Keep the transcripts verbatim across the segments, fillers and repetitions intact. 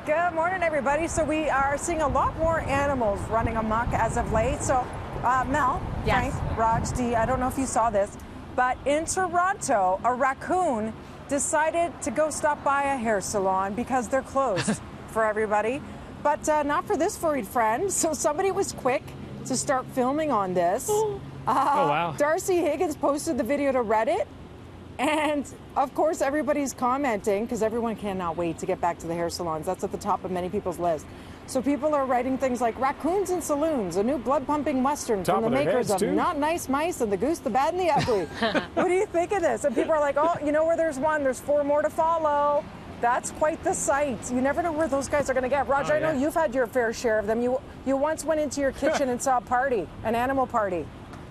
Good morning, everybody. So we are seeing a lot more animals running amok as of late. So, uh, Mel, yes. Frank, Raj, D, I don't know if you saw this, but in Toronto, a raccoon decided to go stop by a hair salon because they're closed for everybody. But uh, not for this furry friend. So somebody was quick to start filming on this. Oh, Uh, oh wow. Darcy Higgins posted the video to Reddit. And, of course, everybody's commenting because everyone cannot wait to get back to the hair salons. That's at the top of many people's list. So people are writing things like Raccoons in Saloons, a new blood-pumping Western Top from the of their makers heads, of too. Not Nice Mice and The Goose, the Bad, and the Ugly. What do you think of this? And people are like, oh, you know where there's one, there's four more to follow. That's quite the sight. You never know where those guys are going to get. Roger, Oh, I know yeah. you've had your fair share of them. You, you once went into your kitchen and saw a party, an animal party.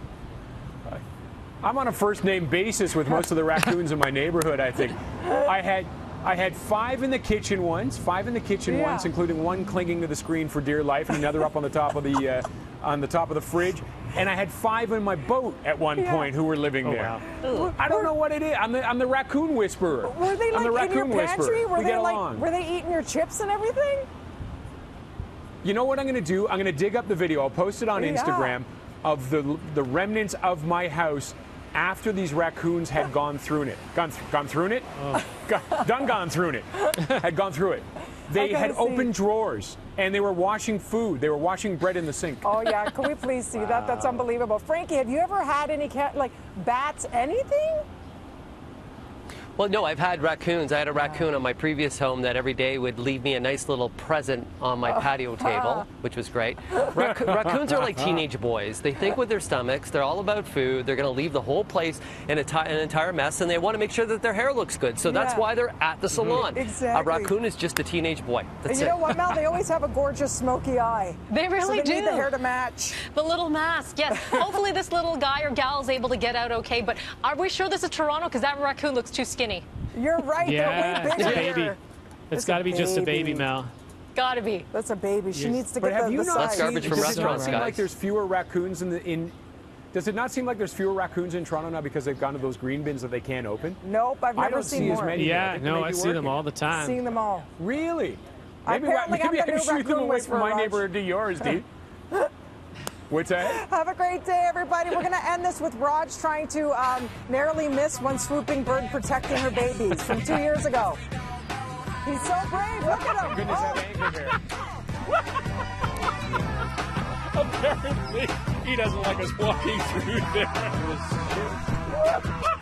I'm on a first name basis with most of the raccoons in my neighborhood, I think. I had I had five in the kitchen once, five in the kitchen Yeah. once, including one clinging to the screen for dear life and another up on the top of the uh, on the top of the fridge. And I had five in my boat at one Yeah. point who were living Oh, there. wow. I don't know what it is. I'm the, I'm the raccoon whisperer. Were they I'm the like in your raccoon pantry? whisperer. Were we they get like along. were they eating your chips and everything? You know what I'm going to do? I'm going to dig up the video. I'll post it on Yeah. Instagram of the the remnants of my house after these raccoons had gone through it. Gone, th- gone through it? Oh. Got, done gone through it. Had gone through it. They I had gotta see. opened drawers and they were washing food. They were washing bread in the sink. Oh yeah, can we please see that? That's unbelievable. Frankie, have you ever had any cat like bats, anything? Well, no, I've had raccoons. I had a raccoon on my previous home that every day would leave me a nice little present on my patio table, which was great. Rac- raccoons are like teenage boys. They think with their stomachs. They're all about food. They're going to leave the whole place in a ti- an entire mess, and they want to make sure that their hair looks good. So that's Yeah. why they're at the salon. Exactly. A raccoon is just a teenage boy. And That's you it. know what, Mel? They always have a gorgeous smoky eye. They really so they do. need the hair to match. The little mask, yes. Hopefully this little guy or gal is able to get out okay. But are we sure this is Toronto? Because that raccoon looks too skinny. You're right. Yeah, They're way it's bigger. a baby. here. It's got to be just a baby, Mel. Gotta be. That's a baby. She Yes. needs to But get have the, you the not size. That's garbage seen, from does it not restaurants, seem guys. like there's fewer raccoons in the in? Does it not seem like there's fewer raccoons in Toronto now because they've gone to those green bins that they can't open? Nope, I've I never don't seen see as more. many. I Yeah, think they no, may I be see them working. all the time. Seeing them all. Really? I Maybe, apparently maybe I'm the I new shoot them raccoon away whisperer, from my Raj. neighborhood to yours, dude. What's that? Have a great day, everybody. We're going to end this with Raj trying to um, narrowly miss one swooping bird protecting her babies from two years ago. He's so brave. Look at him. Goodness, Oh. have anger here. Apparently, he doesn't like us walking through there.